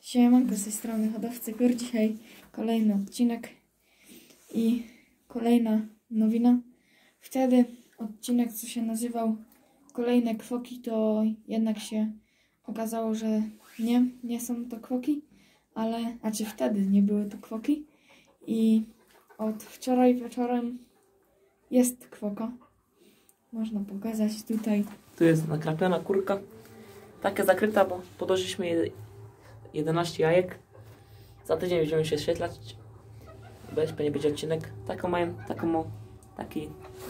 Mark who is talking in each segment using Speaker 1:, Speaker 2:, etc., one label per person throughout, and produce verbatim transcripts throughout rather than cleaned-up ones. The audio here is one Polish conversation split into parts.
Speaker 1: Siemanko, z tej strony Hodowcy Kur. Dzisiaj kolejny odcinek i kolejna nowina. Wtedy odcinek, co się nazywał Kolejne Kwoki, to jednak się okazało, że nie, nie są to kwoki, ale, znaczy wtedy nie były to kwoki i od wczoraj wieczorem jest kwoka. Można pokazać tutaj.
Speaker 2: Tu jest nakrapiona kurka, taka zakryta, bo podłożyliśmy jedenaście jajek. Za tydzień będziemy się świetlać. Bez nie będzie odcinek. Taką mają, taką ma, taki.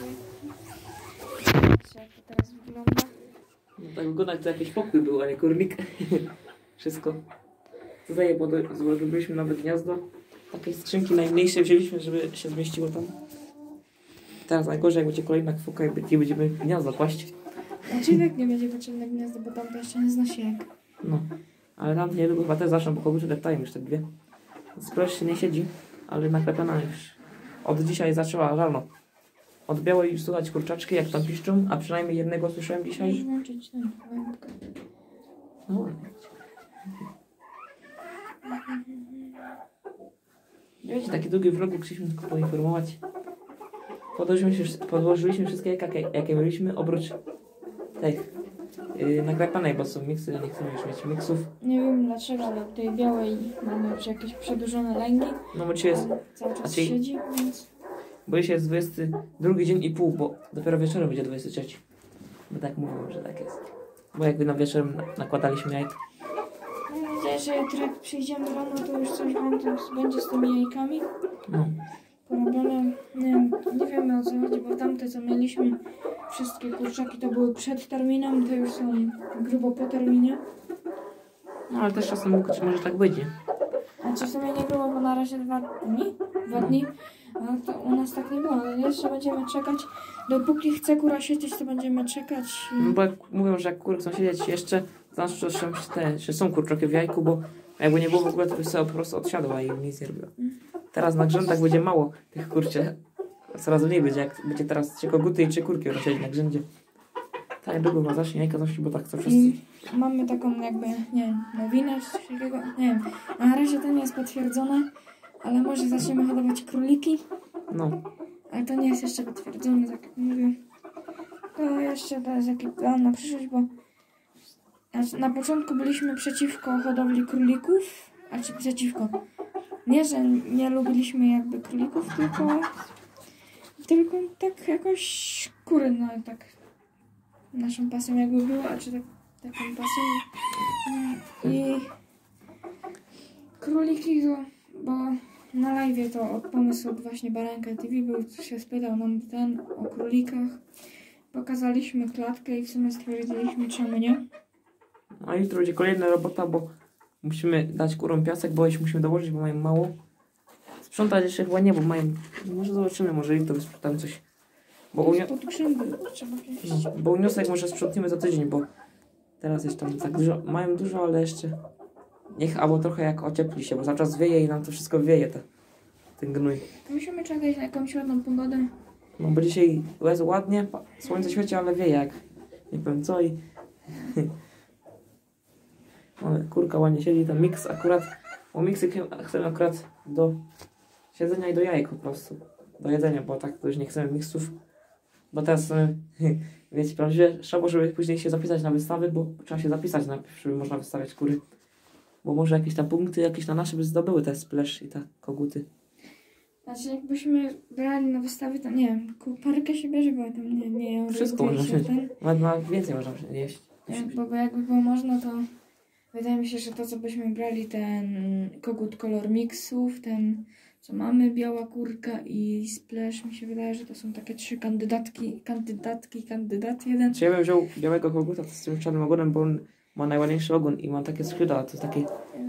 Speaker 1: Jak to teraz wygląda?
Speaker 2: No, tak wygląda, jak to jakiś pokój był, a nie kurnik. Wszystko. Tutaj złożyliśmy nawet gniazdo. Takie skrzynki najmniejsze wzięliśmy, żeby się zmieściło tam. Teraz najgorzej, jak będzie kolejna kwoka i nie będziemy gniazdo kłaść.
Speaker 1: Znaczy i tak nie będzie potrzebne gniazdo, bo tam to jeszcze nie znosi jak.
Speaker 2: No, ale tam niedługo chyba też zaczną, bo koguty deptają już te dwie. Sprawdź się nie siedzi, ale naklepiona już. Od dzisiaj zaczęła rano. Od białej już słuchać kurczaczki, jak tam piszczą, a przynajmniej jednego słyszałem dzisiaj.
Speaker 1: Możesz włączyć ten łapkę.
Speaker 2: No ładnie. Wiecie, taki długi vlog, chcieliśmy tylko poinformować. Podłożyliśmy, podłożyliśmy wszystkie jakie, jakie mieliśmy, oprócz tych yy, naklepanej, bo są miksy, ja nie chcę już mieć miksów.
Speaker 1: Nie wiem dlaczego, ale w tej białej mamy już jakieś przedłużone lęgi.
Speaker 2: No bo dzisiaj jest,
Speaker 1: Cały czas
Speaker 2: czyli-
Speaker 1: siedzi, więc...
Speaker 2: bo dzisiaj jest dwudziesty drugi dzień i pół, bo dopiero wieczorem będzie dwudziesty trzeci. Bo tak mówią, że tak jest. Bo jakby na wieczorem na- nakładaliśmy jajka.
Speaker 1: Mam nadzieję, że jutro jak przyjdziemy rano, to już coś będzie, będzie z tymi jajkami
Speaker 2: No.
Speaker 1: porobione. Nie, nie wiemy o co chodzi, bo tamte co mieliśmy, wszystkie kurczaki to były przed terminem, te już są grubo po terminie.
Speaker 2: No ale też czasem mógł- może tak być, nie?
Speaker 1: A czy w sumie nie było, bo na razie dwa dni? Dwa dni? A to u nas tak nie było, ale jeszcze będziemy czekać. Dopóki chce kura siedzieć, to będziemy czekać.
Speaker 2: No bo jak mówią, że jak kury chcą siedzieć jeszcze, to znaczy, że są, te, że są kurczaki w jajku, bo jakby nie było w ogóle, to by sobie po prostu odsiadła i nic nie robiła. Teraz na grzędach będzie mało tych kurcze. Coraz mniej będzie, jak będzie teraz trzy koguty i trzy kurki rozsiedzieć na grzędzie. Tak niedługo ma zacznie jajka znosić, bo tak chcą wszyscy.
Speaker 1: I mamy taką jakby, nie wiem, nowinę czy coś takiego, nie wiem. Na razie to nie jest potwierdzone, ale może zaczniemy hodować króliki,
Speaker 2: No,
Speaker 1: ale to nie jest jeszcze potwierdzone, tak jak mówię. To jeszcze to jest jakiś plan na przyszłość, bo znaczy na początku byliśmy przeciwko hodowli królików, a czy przeciwko. Nie, że nie lubiliśmy jakby królików, tylko tylko tak jakoś kury, no tak naszą pasją jakby było, a czy tak, taką pasją. I króliki to, bo na live to od pomysłu od właśnie Baranka T V był, co się spytał nam ten o królikach. Pokazaliśmy klatkę i w sumie stwierdziliśmy, czemu nie.
Speaker 2: a jutro będzie kolejna robota, bo musimy dać kurom piasek, bo jeszcze musimy dołożyć, bo mają mało. Sprzątać jeszcze chyba nie, bo mają... Może zobaczymy, może jutro wysprzątamy coś. Bo,
Speaker 1: To
Speaker 2: unia...
Speaker 1: jest pod krzęgą, trzeba wziąć.
Speaker 2: no, bo uniosek może sprzątniemy za tydzień, bo teraz jest tam tak dużo, mają dużo, ale jeszcze niech albo trochę jak ociepli się, bo cały czas wieje i nam to wszystko wieje, te, ten gnój.
Speaker 1: Musimy czekać na jakąś ładną pogodę.
Speaker 2: No bo dzisiaj jest ładnie, pa- słońce świeci, ale wieje jak nie wiem co i ale kurka ładnie siedzi, ten miks akurat, bo miksy ch- chcemy akurat do siedzenia i do jajek po prostu, do jedzenia, bo tak to już nie chcemy miksów, bo teraz y, wiecie, prawdziwie trzeba, żeby później się zapisać na wystawy, bo trzeba się zapisać najpierw, żeby można wystawiać kury, bo może jakieś tam punkty jakieś na nasze by zdobyły te splash i te koguty.
Speaker 1: Znaczy jakbyśmy brali na wystawy, to nie wiem, parkę się bierze, bo tam nie, nie ją
Speaker 2: Wszystko
Speaker 1: rozumie
Speaker 2: można
Speaker 1: się
Speaker 2: wziąć.
Speaker 1: ten.
Speaker 2: Nawet na więcej można jeść.
Speaker 1: Jak- Bo, bo jakby było można, to wydaje mi się, że to co byśmy brali, ten kogut kolor miksów, ten co mamy, biała kurka i splash, mi się wydaje, że to są takie trzy kandydatki, kandydatki, kandydat jeden.
Speaker 2: Czy ja bym wziął białego koguta z tym czarnym ogonem, bo on ma najładniejszy ogon i ma takie skrzydła, to jest takie...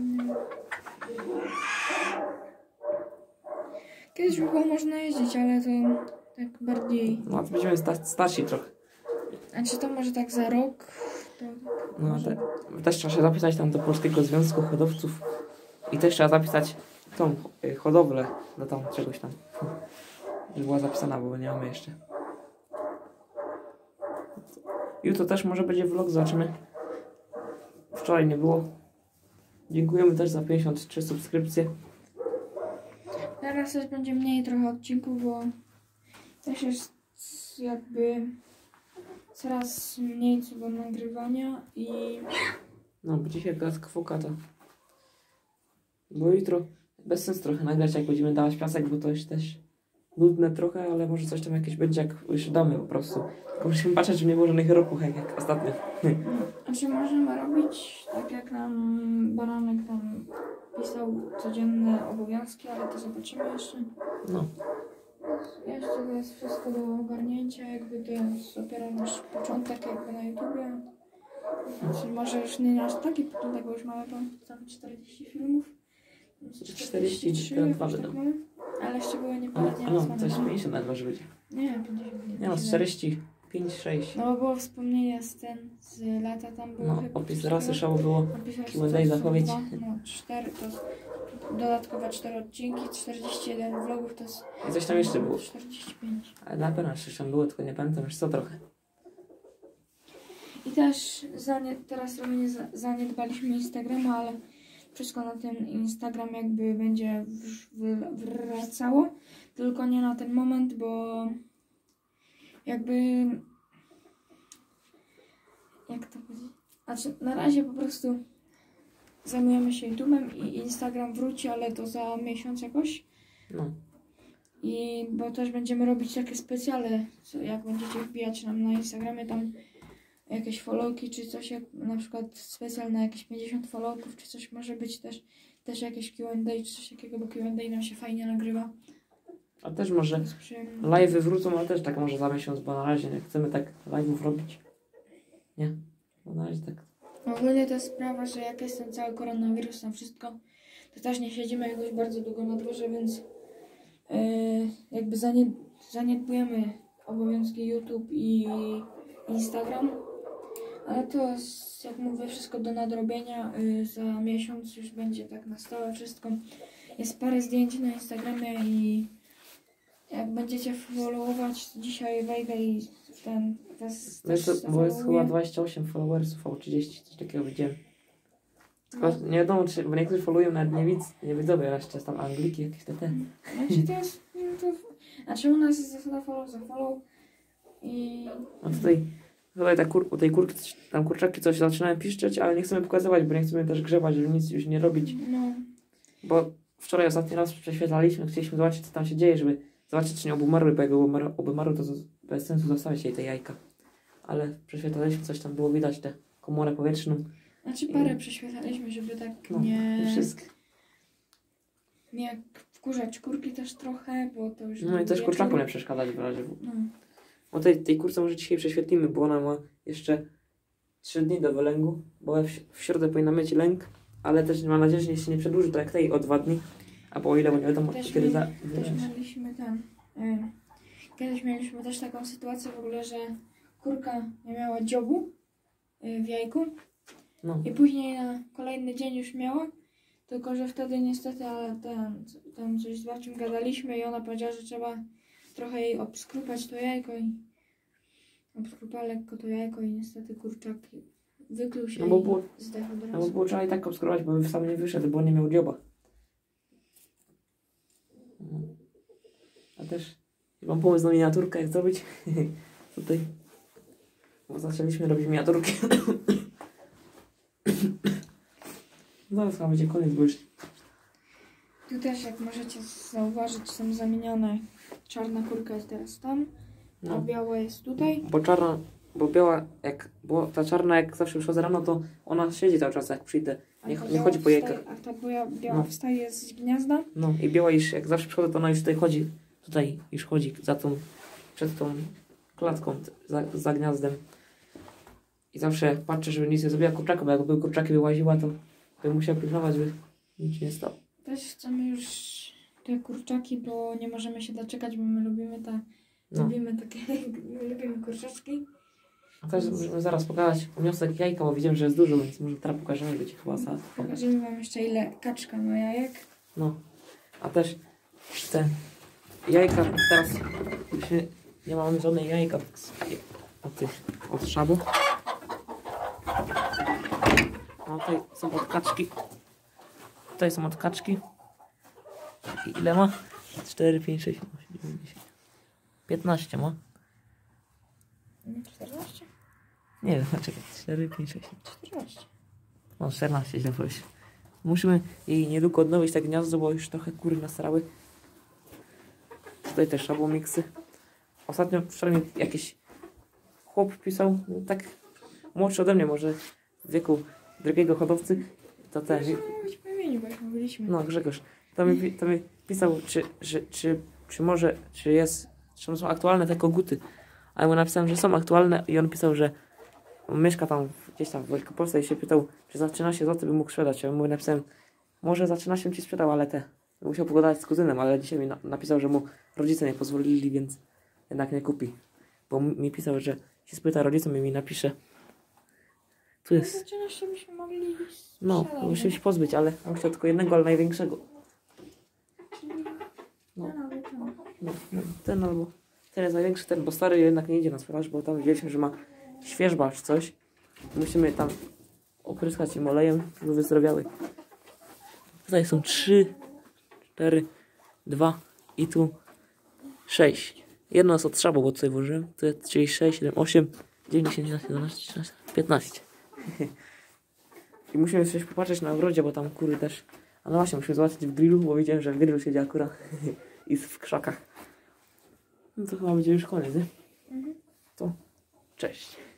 Speaker 1: Kiedyś by było można jeździć, ale to tak bardziej...
Speaker 2: No to będziemy sta starsi trochę.
Speaker 1: A czy to może tak za rok? To
Speaker 2: No te, też trzeba się zapisać tam do Polskiego Związku Hodowców i też trzeba zapisać tą y, hodowlę do tam czegoś tam. Żeby była zapisana, bo nie mamy jeszcze. Jutro też może będzie vlog, zobaczymy. Wczoraj nie było. Dziękujemy też za pięćdziesiąt trzy subskrypcje.
Speaker 1: Teraz też będzie mniej trochę odcinków, bo też jest jakby coraz mniej co do nagrywania i
Speaker 2: No, bo dzisiaj akurat kwoka to... Bo jutro bez sensu trochę nagrać, jak będziemy dawać piasek, bo to jest też nudne trochę, ale może coś tam jakieś będzie, jak już damy po prostu. Tylko musimy patrzeć, żeby nie było żadnych ropuchek, jak ostatnio.
Speaker 1: A czy możemy robić tak, jak nam Baranek tam pisał codzienne obowiązki, ale to zobaczymy jeszcze.
Speaker 2: No.
Speaker 1: Jeszcze to jest wszystko do ogarnięcia, jakby to jest dopiero nasz początek jakby na YouTubie. Znaczy może już nie nasz taki początek, bo już mamy tam, tam czterdzieści filmów.
Speaker 2: czterdzieści trzy, dwa
Speaker 1: jakoś tak
Speaker 2: będą.
Speaker 1: mamy. Ale szczegóły nie
Speaker 2: A,
Speaker 1: padnie.
Speaker 2: a no, coś pięćdziesiąt nawet może być.
Speaker 1: Nie, pięćdziesiąt.
Speaker 2: Nie no, z czterdzieści pięć, sześć.
Speaker 1: No bo było wspomnienia z ten, z lata tam było
Speaker 2: No,
Speaker 1: chyba
Speaker 2: opis
Speaker 1: cztery.
Speaker 2: raz słyszało było
Speaker 1: Opis
Speaker 2: Q and A, zapowiedź.
Speaker 1: dwa, No, cztery to jest dodatkowe cztery odcinki, czterdzieści jeden vlogów to jest
Speaker 2: I coś tam jeszcze było.
Speaker 1: czterdzieści pięć.
Speaker 2: Ale na pewno coś tam było, tylko nie pamiętam już co trochę.
Speaker 1: I też zanie, teraz trochę nie za- zaniedbaliśmy Instagrama, ale wszystko na ten Instagram jakby będzie w, w, wracało, tylko nie na ten moment, bo jakby jak to powiedzieć? Znaczy na razie po prostu zajmujemy się YouTube'em i Instagram wróci, ale to za miesiąc jakoś.
Speaker 2: No.
Speaker 1: I bo też będziemy robić takie specjale, co jak będziecie wbijać nam na Instagramie tam jakieś followki czy coś, jak na przykład specjal na jakieś pięćdziesiąt followków czy coś, może być też, też jakieś Q and A czy coś takiego, bo Q and A nam się fajnie nagrywa.
Speaker 2: A też może
Speaker 1: Jest przyjemne.
Speaker 2: live'y wrócą, ale też tak może za miesiąc, bo na razie nie chcemy tak live'ów robić. Nie? Bo na razie tak.
Speaker 1: Ogólnie to jest sprawa, że jak jest ten cały koronawirus, tam wszystko, to też nie siedzimy jakoś bardzo długo na dworze, więc yy, jakby zanied zaniedbujemy obowiązki YouTube i Instagram. Ale to jest, jak mówię, wszystko do nadrobienia. Yy, za miesiąc już będzie tak na stałe wszystko. Jest parę zdjęć na Instagramie i jak będziecie followować, dzisiaj wejdę i ten was
Speaker 2: No jest,
Speaker 1: też
Speaker 2: to, bo jest chyba
Speaker 1: zafollowuję.
Speaker 2: dwadzieścia osiem followersów, albo trzydzieści, coś takiego widziałem. Tylko nie wiadomo, czy, bo niektórzy followują nawet nie widz, nie widzowie, ale jeszcze tam Angliki, jakieś te te.
Speaker 1: Znaczy to jest, no to, znaczy u nas jest zasada follow za follow i
Speaker 2: A tutaj, tutaj ta kur, u tej kurki, coś- tam kurczaki coś zaczynają piszczeć, ale nie chcemy pokazywać, bo nie chcemy też grzebać, żeby nic już nie robić.
Speaker 1: no,
Speaker 2: Bo wczoraj ostatni raz prześwietlaliśmy, chcieliśmy zobaczyć, co tam się dzieje, żeby zobaczyć, czy nie obumarły, bo jak obumarły, obumarły to z- bez sensu zostawiać jej te jajka. Ale prześwietlaliśmy, coś tam było widać, tę komorę powietrzną.
Speaker 1: znaczy parę prześwietlaliśmy, żeby tak
Speaker 2: No,
Speaker 1: nie,
Speaker 2: nie wszystkie.
Speaker 1: nie jak wkurzać kurki też trochę, bo to już...
Speaker 2: No i też
Speaker 1: wieczór.
Speaker 2: kurczakom nie przeszkadzać w razie.
Speaker 1: No,
Speaker 2: O tej, tej kurce może dzisiaj prześwietlimy, bo ona ma jeszcze trzy dni do wylęgu, bo w, w środę powinna mieć lęk, ale też mam nadzieję, że się nie przedłuży tak jak tej o dwa dni, a po ile, bo nie wiadomo
Speaker 1: też,
Speaker 2: kiedy
Speaker 1: mi,
Speaker 2: za...
Speaker 1: też mieliśmy ten... Y, kiedyś mieliśmy też taką sytuację w ogóle, że kurka nie miała dziobu y, w jajku.
Speaker 2: No,
Speaker 1: I później na kolejny dzień już miała, tylko że wtedy niestety ale ten, tam coś z babcią gadaliśmy i ona powiedziała, że trzeba trochę jej obskrupać to jajko i obskrupa lekko to jajko i niestety kurczak wykluł się
Speaker 2: No bo
Speaker 1: i
Speaker 2: było-
Speaker 1: zdechł od
Speaker 2: no
Speaker 1: razu.
Speaker 2: bo było trzeba i tak obskrować, bo by sam nie wyszedł, bo nie miał dzioba. No. A też mam pomysł na miniaturkę, jak zrobić tutaj. Bo zaczęliśmy robić miniaturki. Zaraz chyba będzie koniec, bo już...
Speaker 1: Tu też jak możecie zauważyć są zamienione, czarna kurka jest teraz tam, a
Speaker 2: No.
Speaker 1: biała jest tutaj.
Speaker 2: Bo czarna, bo biała, jak, bo ta czarna jak zawsze przychodzę rano, to ona siedzi cały czas jak przyjdę.
Speaker 1: A
Speaker 2: Nie,
Speaker 1: ta
Speaker 2: nie
Speaker 1: biała
Speaker 2: chodzi po
Speaker 1: wstaje-
Speaker 2: jajkach.
Speaker 1: A ta biała, biała
Speaker 2: No.
Speaker 1: wstaje z gniazda.
Speaker 2: No i biała już, jak zawsze przychodzę, to ona już tutaj chodzi, tutaj już chodzi za tą, przed tą klatką, t- za, za gniazdem. I zawsze patrzę, żeby nic nie zrobiła kurczaka, bo jak by kurczaki wyłaziła, to bym musiał pilnować, żeby nic się nie stało.
Speaker 1: Też chcemy już te kurczaki, bo nie możemy się doczekać, bo my lubimy te,
Speaker 2: No.
Speaker 1: lubimy takie, my lubimy kurczaczki.
Speaker 2: A też możemy zaraz pokazać wniosek jajka, bo widziałem, że jest dużo, więc może teraz pokażemy, będzie chyba za...
Speaker 1: Pokażemy wam jeszcze ile kaczka ma jajek.
Speaker 2: No, a też te jajka teraz się, nie mamy żadnej jajka od tych, od szabu. A tutaj są od kaczki. Tutaj są od kaczki. I ile ma? cztery, pięć, sześć, siedem, osiem, dziewięć, dziesięć. piętnaście ma.
Speaker 1: Nie, czternaście?
Speaker 2: Nie wiem, czekaj. cztery, pięć, sześć, siedem.
Speaker 1: czternaście.
Speaker 2: No, czternaście źle powiedzieć. Musimy jej niedługo odnowić te gniazdo, bo już trochę kury nasrały. Tutaj też trzeba było miksy. Ostatnio wczoraj mi jakiś chłop pisał, no, tak młodszy ode mnie, może w wieku drugiego hodowcy. To ten.
Speaker 1: Musimy mówić po imieniu, bo już mówiliśmy.
Speaker 2: No, Grzegorz. To mi, to mi pisał, czy, czy, czy, czy może, czy jest, czy są aktualne te koguty. A ja mu napisałem, że są aktualne i on pisał, że on mieszka tam gdzieś tam w Wielkopolsce i się pytał, czy za trzynaście złotych by mógł sprzedać. Ja mu napisałem, może za trzynaście ci sprzedał, ale te. Musiał pogadać z kuzynem, ale dzisiaj mi na, napisał, że mu rodzice nie pozwolili, więc jednak nie kupi. Bo mi pisał, że się spyta rodzicom i mi napisze. Tu
Speaker 1: No,
Speaker 2: jest.
Speaker 1: za trzynaście byśmy mogli
Speaker 2: No,
Speaker 1: sprzedać,
Speaker 2: musimy
Speaker 1: no.
Speaker 2: się pozbyć, ale on chciał tylko jednego, ale największego.
Speaker 1: Czyli
Speaker 2: No.
Speaker 1: ten albo ten.
Speaker 2: No, no, ten albo ten jest największy, ten, bo stary jednak nie idzie na sprzedaż, bo tam widzieliśmy, że ma świeżba czy coś. Musimy tam opryskać im olejem, żeby wyzdrowiały. Tutaj są trzy, cztery, dwa i tu sześć. Jedno jest od szabu, bo tutaj włożyłem. Tu jest, czyli sześć, siedem, osiem, dziewięć, dziesięć, jedenaście, dwanaście, trzynaście, piętnaście. I musimy coś popatrzeć na ogrodzie, bo tam kury też. A no właśnie, musimy zobaczyć w grillu, bo widziałem, że w grillu siedzi akurat i w krzakach. No to chyba będzie już koniec, nie?
Speaker 1: Mhm.
Speaker 2: To cześć.